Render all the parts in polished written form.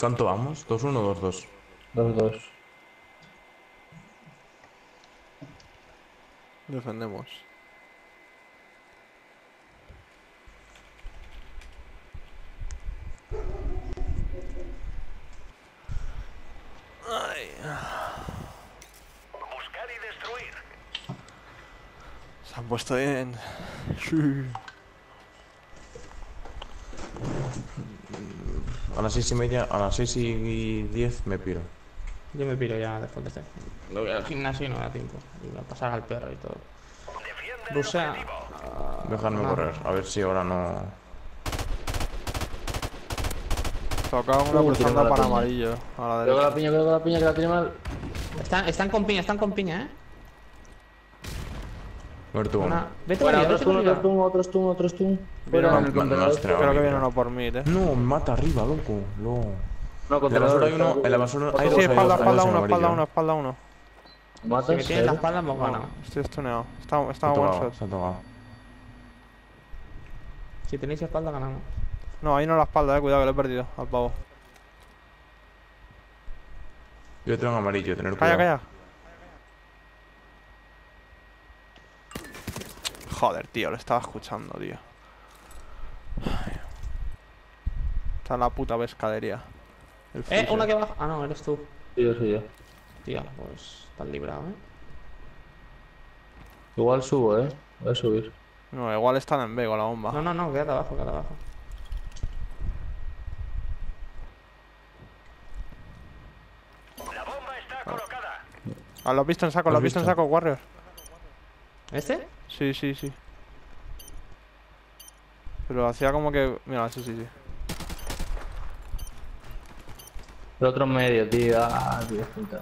¿Cuánto vamos? ¿2-1 o 2-2? 2-2. Defendemos. Ay. Buscar y destruir. Se han puesto bien. Sí. A las 6:30, a las 6:10 me piro. Yo me piro ya después de este. Me voy al gimnasio y no me da tiempo. Y voy a pasar al perro y todo. Defiende el Rusea. objetivo. Dejarme no. correr, a ver si ahora no. Tocaba una tiene cruzando mala para piña. amarillo. A la Cuidado con la derecha. piña, cuidado con la piña, que la tiene mal. Están con piña, Muerto uno. Una... Vete Bueno, para arriba, otros vete para stun, arriba. otros stun. Viene Fuera uno- el no, contenedor. no, Creo que viene uno por mí, No, me mata arriba, loco. No. No, En la contenedor. basura hay uno, en la basura hay Sí, dos, sí, hay espalda, dos, hay espalda dos en uno, espalda amarillo. uno, espalda uno. Si ¿Matas? me tienes la espalda, hemos ganado. Estoy stuneado. Está Se ha one tocado, shot. se ha tocado. Si tenéis espalda, ganamos. No, ahí no la espalda, cuidado que lo he perdido al pavo. Yo tengo amarillo, tener Calla, cuidado. calla. Joder, tío, lo estaba escuchando, tío. Ay. Está en la puta pescadería. El freezer. Una que baja. Ah, no, eres tú. Sí, yo soy yo. Tía, pues estás librado, Igual subo, voy a subir. No, igual están en B con la bomba. No, quédate abajo, quédate abajo. La bomba está colocada. Ah, lo has visto en saco, ¿Lo lo has has visto en visto? saco, Warrior. ¿Este? Sí, sí, sí. Pero hacía como que... Mira, sí, sí, sí. El otro en medio, tío. Ah, tío, puta.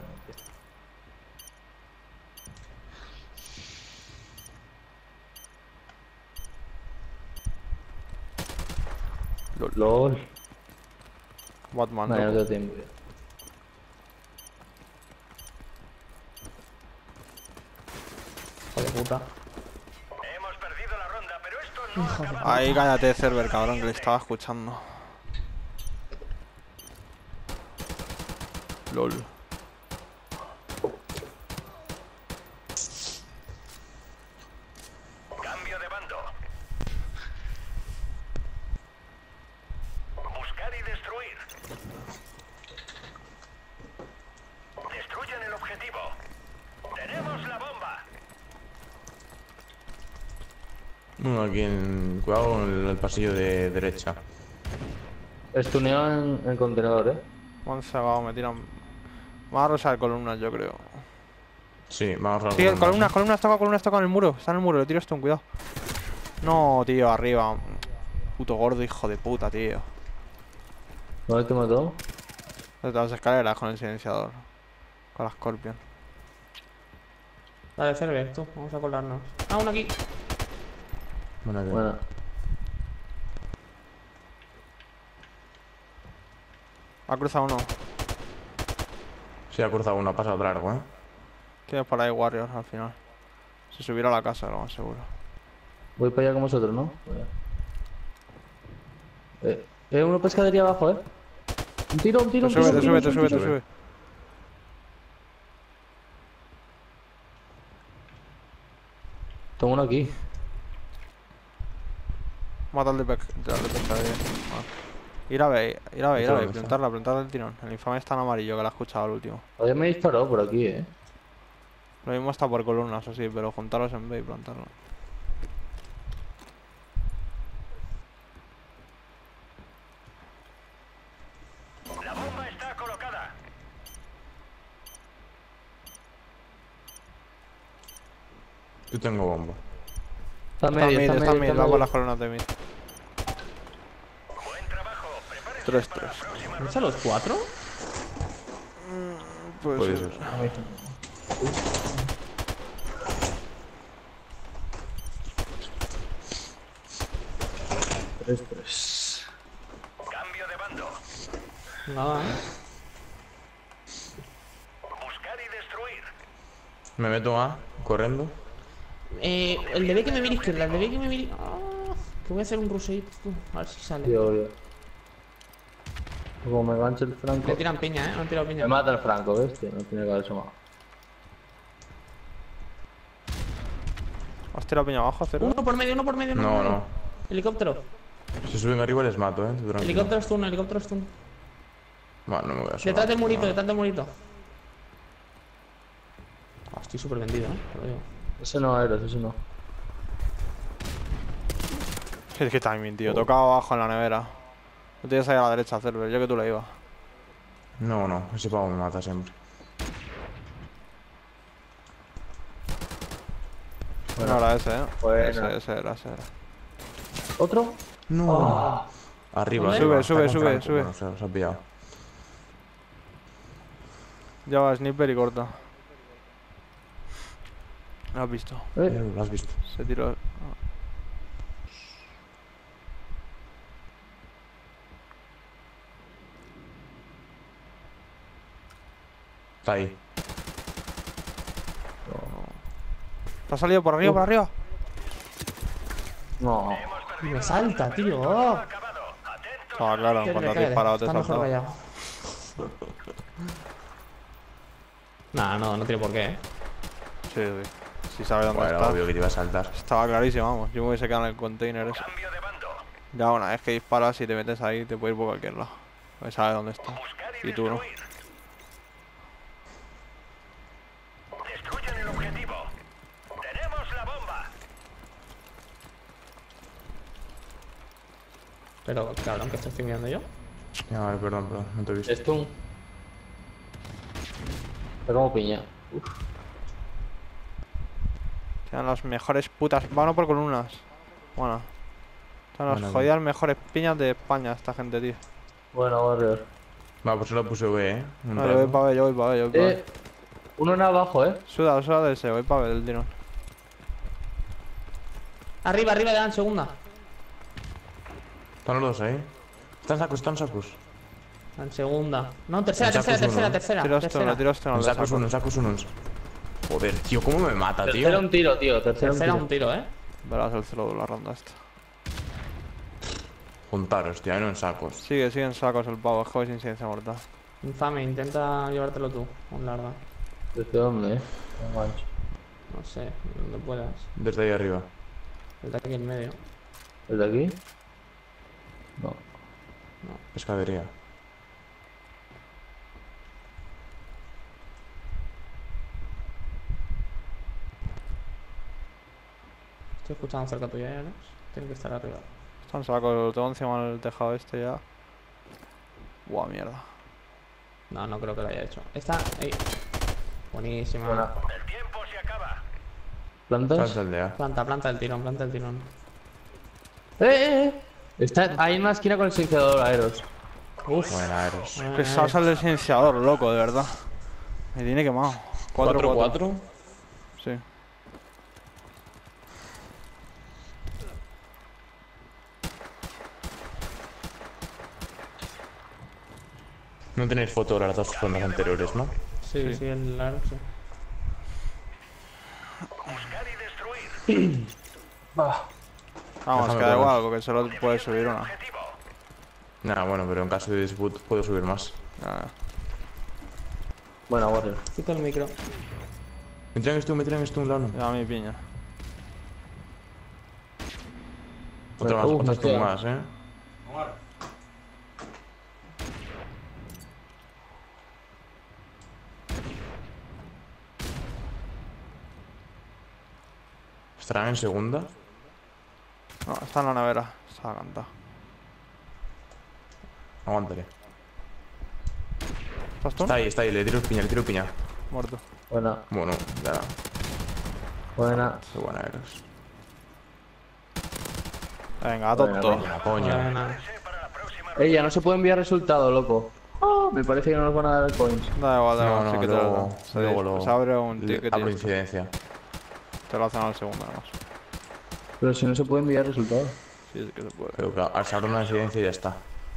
LOL. Batman. No, ya no loco. tengo tiempo. Joder, puta. Hemos perdido la ronda, pero esto no ha acabado. Ahí cállate, Cerber, cabrón, que le estaba escuchando. LOL. Cambio de bando. Buscar y destruir. Destruyen el objetivo. Tenemos la bomba. Uno aquí en. Cuidado en el pasillo de derecha. Estuneo en el contenedor, Me han cegado, me tiran... Me van a rosar columnas, yo creo. Sí, vamos a Sí, columnas toca en el muro. Está en el muro, le tiro esto, cuidado. No, tío, arriba. Puto gordo, hijo de puta, tío. ¿Dónde te mató? Desde las escaleras con el silenciador. Con la Scorpion. Dale, Cerber, tú. Vamos a colarnos. Ah, uno aquí. Bueno, Bueno. Ha cruzado uno. sí, ha cruzado uno, ha pasado de largo, Tienes por ahí Warrior al final. Se subirá a la casa, lo más seguro. Voy para allá con vosotros, ¿no? Una pescadería abajo, Un tiro, un tiro, Te un sube, tiro. te sube, te sube. Tengo uno aquí. Mata al de pescadería. Ir a ver, plantarla el tirón. El infame está en amarillo, que la ha escuchado al último. Todavía me disparó por aquí, Lo mismo está por columnas o sí, pero juntarlos en B y plantarlo. La bomba está colocada. Yo tengo bomba. Está Está mid, medio, está mid, va por las columnas de mid. Buen trabajo. Prepárese 3-3. para la próxima ¿No son los 4? Puede Puede ser. ser. Cambio de bando. Nada, Buscar y destruir. Me meto A, corriendo. El de B que me mire izquierda, el de B que me mire... Ah, que voy a hacer un rushade, tú. A ver si sale. Tío, Como me enganche el Franco. Le tiran piña, me han tirado piña. Me mata el Franco, ¿ves? Tío, no tiene que haber sumado. ¿Has tirado piña abajo, cero? Uno por medio, uno por medio. No, no. Helicóptero. Si suben arriba les mato, tú tranquilo. Helicóptero stun, helicóptero stun. Bueno, no me voy a Detrás sobar. del murito, No. detrás del murito. Ah, estoy súper vendido, te lo digo. Ese no, Eros, ese no. Es que timing, tío. Tocaba abajo en la nevera. No tienes ahí a la derecha, Cerber. Yo que tú le iba. No, no, ese pavo me mata siempre. No era ese, Buena. Ese era. ¿Otro? No. Arriba, ¿Dónde? arriba. Sube, Está con sube, Franco. sube. Bueno, se ha pillado. Lleva sniper y corta. ¿Lo has visto? Lo has visto. Se tiró. Está ahí. ¿Te ha salido por arriba, por arriba? No. Y me salta, tío. Oh. Estaba claro, Qué cuando has recae. disparado te Está mejor saltaba. callado. Nah, no tiene por qué, Sí. Si sabe dónde Bueno, está. obvio que te iba a saltar. Estaba clarísimo, vamos. Yo me hubiese quedado en el container ese. Cambio de bando. Ya una vez que disparas y te metes ahí, te puede ir por cualquier lado. Pues sabe dónde está. Buscar Y tú no. destruir. Destruyen el objetivo. Tenemos la bomba. Pero, cabrón, que estoy mirando yo. Ya, vale, perdón, no te he visto. Esto. Está como piña. Tienen las mejores putas. Van a por columnas. Bueno. Son las Bueno, jodidas mejores piñas de España, esta gente, tío. Bueno, Warrior. Va, pues se lo puse B, Un No, yo voy rato. para ver, yo voy para ver, yo voy para ver. Uno en abajo, Suda de ese, voy para ver el tirón. Arriba, arriba, en segunda. Están los dos ahí. Están sacos. En segunda. No, tercera, En sacos tercera. Tiro esto, Tercera, no tiro esto, no En le sacos saco. uno, en sacos uno. Joder, tío, ¿cómo me mata, Tercero tío? un tiro, tío. Tercero tercera un un tiro. tiro, Verás el celo de la ronda esta. Juntaros, tío, no en sacos. Sigue en sacos el pavo, es que voy sin ciencia mortal. Infame, intenta llevártelo tú, con larga. ¿Desde dónde, No manches. No sé, donde puedas. Desde ahí arriba. Desde aquí en medio. ¿Desde aquí? No. Pescadería. Estoy escuchando cerca tuya, Alex. Tiene que estar arriba. Está en sacos, lo tengo encima del tejado este ya. Buah, mierda. No creo que lo haya hecho. Está ahí. Buenísima. Buena. El tiempo se acaba. ¿Plantas? Salsa aldea. Planta el tirón, planta el tirón. Está ahí en la esquina con el silenciador, Aeros. Buena, Eros. Pesado sale el silenciador, loco, de verdad. Me tiene quemado. 4-4. 4-4. Sí. No tenéis foto de las dos rondas anteriores, ¿no? Sí, el Alex, sí. Buscar y destruir. Vamos, Déjame que da probar. igual, porque solo puedes subir una. Objetivo. Nada, bueno, pero en caso de dispute puedo subir más. Ya. Buena, Warrior. Quito el micro. Me tiran esto un lado. Ya mi piña. Otra más, me otras queda. más, ¿Estarán en segunda? No, está en la nevera. Está cantado. Aguántale. ¿Estás tú? Está ahí, le tiro piña. Muerto. Buena. Bueno, ya. Buena. Qué buena eres. Venga, Buena, tonto. buena. La coña. Buena. Para la próxima. Ya no se puede enviar resultado, loco. Me parece que no nos van a dar coins. Da igual, da igual. No, sí no, que te luego, lo dan. luego lo... Se abre un ticket y abro esto. incidencia. Te lo hacen al segundo, nada más. Pero si no se puede enviar resultado. Sí, sí que se puede. Pero claro, se abre una incidencia y ya está.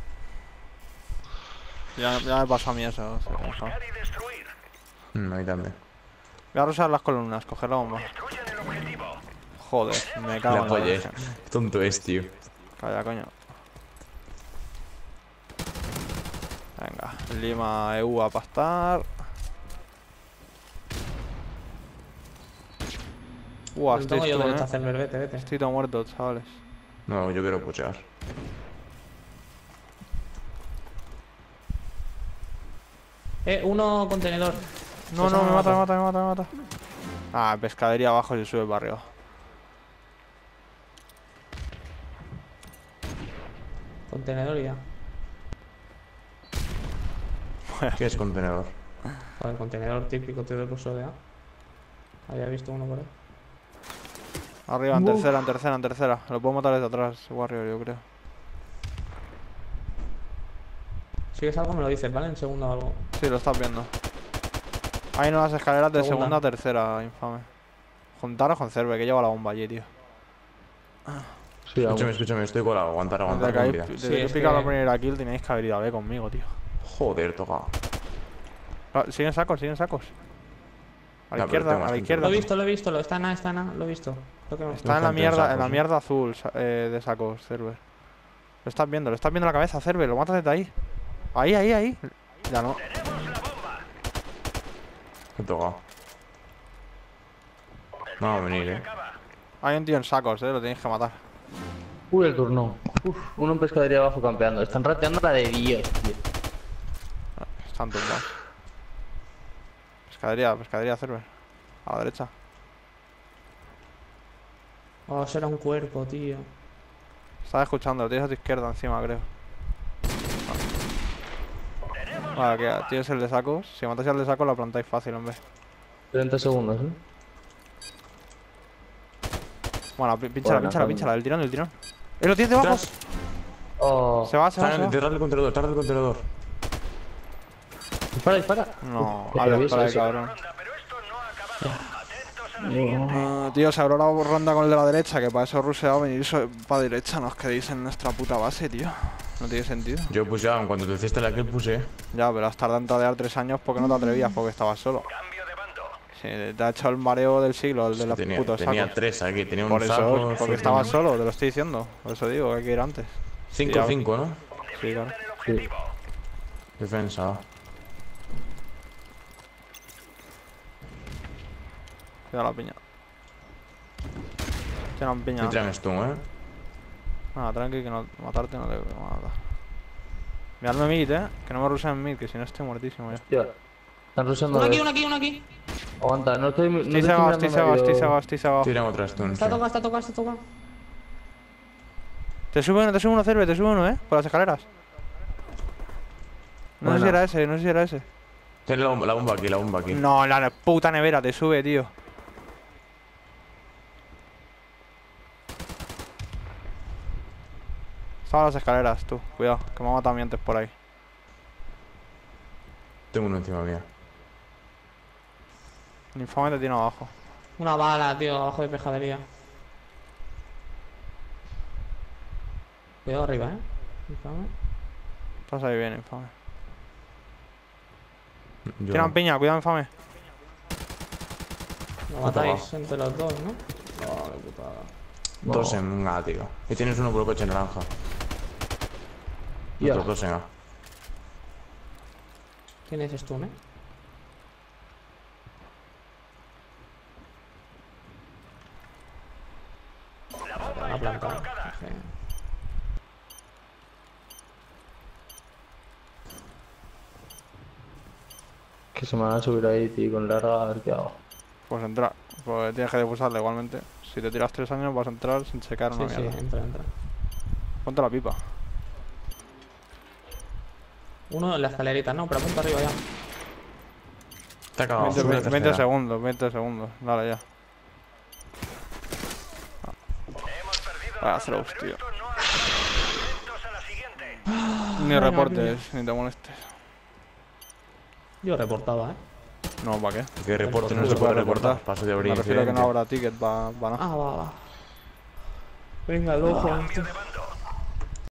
Ya me pasó a mí eso. o sea, mejor. Buscar y destruir. A mí también. Voy a rusar las columnas, coger la bomba. Destruyen el objetivo. Joder, me La cago en la polla, virgen. Qué tonto es, tío. Calla, coño. Lima EU a pastar. No Estoy, tengo yo derecha, Cerber, vete. estoy todo muerto, chavales. No, yo quiero puchear. Uno contenedor. No, Esa no, me mata. Ah, pescadería abajo y se sube para arriba. Contenedor ya. ¿Qué es contenedor? Joder, contenedor típico, tío, del curso de A. Había visto uno por ahí. Arriba, en tercera. Lo puedo matar desde atrás, Warrior, yo creo. Si ves algo me lo dices, ¿vale? En segundo o algo. Sí, lo estás viendo. Hay nuevas escaleras de Segunda. segunda a tercera, infame. Juntaros con Cerve, que lleva la bomba allí, tío. Sí, Escúchame, estoy colado. Aguantar, Desde que, comida. desde Sí, que he es picado que- la primera kill tenéis que haber ido a B conmigo, tío. Joder, toca. Siguen sacos. A la No, pero tengo izquierda, más a la gente. izquierda. Lo he visto, está en A, lo he visto. Creo que Está en la gente en mierda, sacos, en la ¿eh? mierda azul de sacos, Cerver. Lo estás viendo la cabeza, Cerver, lo matas desde ahí. Ahí. Ya no. He tocado. No va a venir, Hay un tío en sacos, lo tenéis que matar. Uy, el turno. Uf, uno en pescadería abajo campeando. Están rateando la de Dios, tío. Están tumbados. Pescadería, Cerver. A la derecha. Oh, será un cuerpo, tío. Estás escuchando, lo tienes a tu izquierda encima, creo. Vale, que tienes el de sacos. Si matáis al de sacos, lo plantáis fácil, hombre. 30 segundos, Bueno, pínchala, Bueno, el tirón. ¡Lo tienes debajo! Tras. Oh. Se va. Detrás del contenedor. Dispara. No, Te vale, aviso, para eso. cabrón. Pero esto no ha acabado. Atentos a la siguiente. Tío, se habrá la ronda con el de la derecha, que para eso Rusia va a venir para derecha. No os quedéis en nuestra puta base, tío. No tiene sentido. Yo puse, cuando te hiciste la kill puse. Ya, pero has tardado en tadear 3 años porque no te atrevías, porque estabas solo. Cambio de bando. Sí, te ha echado el mareo del siglo, el de los putos Tenía sacos. 3 aquí, tenía un Por eso, saco. porque estabas solo, te lo estoy diciendo. Por eso digo que hay que ir antes. 5-5, ¿no? Sí, claro. El objetivo. Defensa. Cuidado la piña. Tienen piña. Y traes tú, Nada, tranqui, que no, matarte no te voy a matar. Miradme mid, que no me rusen en mid, que si no estoy muertísimo ya. Hostia. Están rusando. Uno aquí. Aguanta, no estoy. No Estoy estoy cebado. Tiran otra stun. Está tocado. Te sube uno, Cerve, por las escaleras. No sé si era ese, Tiene la bomba aquí. No, la puta nevera te sube, tío. Estaba en las escaleras, tú. Cuidado, que me ha matado a mí antes por ahí. Tengo uno encima mía. El infame te tiene abajo. Una bala, tío, abajo de pescadería. Cuidado arriba, Infame. Estás ahí bien, infame. Yo Tiran piña, cuidado, infame. Lo matáis entre los dos, ¿no? Oh, qué putada. Dos en A, tío. Y tienes uno por el coche naranja. Ya. Otros dos en A. Tienes stun, Van a plantar. Sí. Que se me van a subir ahí, tío, con larga, a ver qué hago. Pues entrar. Pues tienes que defusarle igualmente. Si te tiras 3 años vas a entrar sin checar una Sí, mierda. entra. Ponte la pipa. Uno en la escalerita, no, pero apunta arriba ya. Te ha cagado. 20 segundos. Dale ya. Hemos perdido Vaya la throws, ronda, pero tío. esto no ha acabado. Atentos a la siguiente. Ni reportes, ni te molestes. Yo reportaba, No, ¿para qué? Que reporte, no No se puede reportar. Paso de abrir Me refiero a que no incidente. habrá ticket para nada. Ah, va. Venga, el ojo. Cambio de bando.